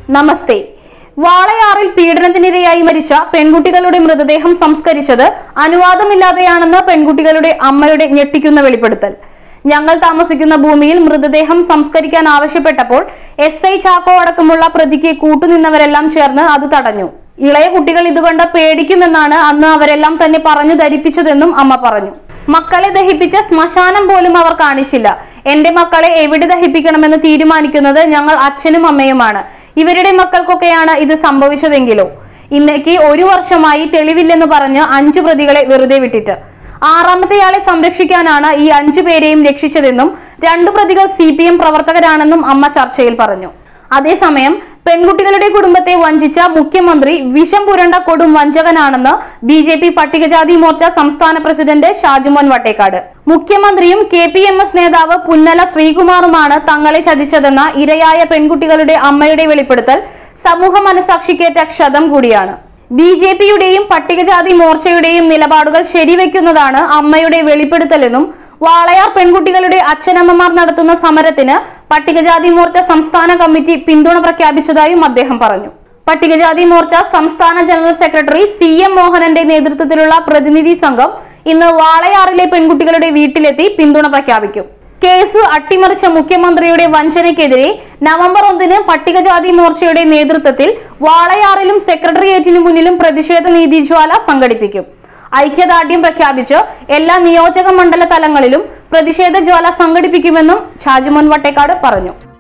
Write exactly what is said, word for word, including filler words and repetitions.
നമസ്തേ. വാളയാറിൽ പീഡനത്തിനിരയായി മരിച്ച പെൺകുട്ടികളുടെ മൃതദേഹം സംസ്കരിച്ചത് അനുവാദമില്ലാതെയാണെന്ന് പെൺകുട്ടികളുടെ അമ്മയുടെ ഞെട്ടിക്കുന്ന വെളിപ്പെടുത്തൽ. ഞങ്ങൾ താമസിക്കുന്ന ഭൂമിയിൽ മൃതദേഹം സംസ്കരിക്കാൻ ആവശ്യപ്പെട്ടപ്പോൾ എസ് ഐ ചാക്കോ അടക്കമുള്ള പ്രതിക്ക് കൂട്ടുനിന്നവരെല്ലാം ചേർന്ന് അത് തടഞ്ഞു. ഇളയ കുട്ടികൾ ഇതുകൊണ്ട് പേടിക്കുമെന്നാണ് അന്ന് അവരെല്ലാം തന്നെ പറഞ്ഞു ധരിപ്പിച്ചതെന്നും അമ്മ പറഞ്ഞു. മക്കളെ ദഹിപ്പിച്ച ശ്മശാനം പോലും അവർ കാണിച്ചില്ല. എന്റെ മക്കളെ എവിടെ ദഹിപ്പിക്കണമെന്ന് തീരുമാനിക്കുന്നത് ഞങ്ങൾ അച്ഛനും അമ്മയുമാണ്. ഇവരുടെ മക്കൾക്കൊക്കെയാണ് ഇത് സംഭവിച്ചതെങ്കിലോ. ഇന്നേക്ക് ഒരു വർഷമായി തെളിവില്ലെന്ന് പറഞ്ഞ് അഞ്ചു പ്രതികളെ വെറുതെ വിട്ടിട്ട് ആറാമത്തെയാളെ സംരക്ഷിക്കാനാണ് ഈ അഞ്ചു പേരെയും രക്ഷിച്ചതെന്നും രണ്ടു പ്രതികൾ സി പി എം പ്രവർത്തകരാണെന്നും അമ്മ ചർച്ചയിൽ പറഞ്ഞു. അതേസമയം പെൺകുട്ടികളുടെ കുടുംബത്തെ വഞ്ചിച്ച മുഖ്യമന്ത്രി വിഷം പുരണ്ട കൊടും വഞ്ചകനാണെന്ന് ബി ജെ പി പട്ടികജാതി മോർച്ച സംസ്ഥാന പ്രസിഡന്റ് ഷാജുമോൻ വട്ടേക്കാട്. മുഖ്യമന്ത്രിയും കെ പി എം എസ് നേതാവ് പുന്നല ശ്രീകുമാറുമാണ് തങ്ങളെ ചതിച്ചതെന്ന ഇരയായ പെൺകുട്ടികളുടെ അമ്മയുടെ വെളിപ്പെടുത്തൽ സമൂഹ മനസാക്ഷിക്കേറ്റ ക്ഷതം കൂടിയാണ്. ബി ജെ പിയുടെയും പട്ടികജാതി മോർച്ചയുടെയും നിലപാടുകൾ ശരിവെക്കുന്നതാണ് അമ്മയുടെ വെളിപ്പെടുത്തലെന്നും വാളയാർ പെൺകുട്ടികളുടെ അച്ഛനമ്മമാർ നടത്തുന്ന സമരത്തിന് പട്ടികജാതി മോർച്ച സംസ്ഥാന കമ്മിറ്റി പിന്തുണ പ്രഖ്യാപിച്ചതായും അദ്ദേഹം പറഞ്ഞു. പട്ടികജാതി മോർച്ച സംസ്ഥാന ജനറൽ സെക്രട്ടറി സി എം മോഹനന്റെ നേതൃത്വത്തിലുള്ള പ്രതിനിധി സംഘം ഇന്ന് വാളയാറിലെ പെൺകുട്ടികളുടെ വീട്ടിലെത്തി പിന്തുണ പ്രഖ്യാപിക്കും. കേസ് അട്ടിമറിച്ച മുഖ്യമന്ത്രിയുടെ വഞ്ചനയ്ക്കെതിരെ നവംബർ ഒന്നിന് പട്ടികജാതി മോർച്ചയുടെ നേതൃത്വത്തിൽ വാളയാറിലും സെക്രട്ടേറിയറ്റിനു മുന്നിലും പ്രതിഷേധ നീതിജ്വാല സംഘടിപ്പിക്കും. ഐക്യദാർഢ്യം പ്രഖ്യാപിച്ച് എല്ലാ നിയോജക മണ്ഡല തലങ്ങളിലും പ്രതിഷേധ ജ്വാല സംഘടിപ്പിക്കുമെന്നും ഷാജുമോൻ വട്ടേക്കാട് പറഞ്ഞു.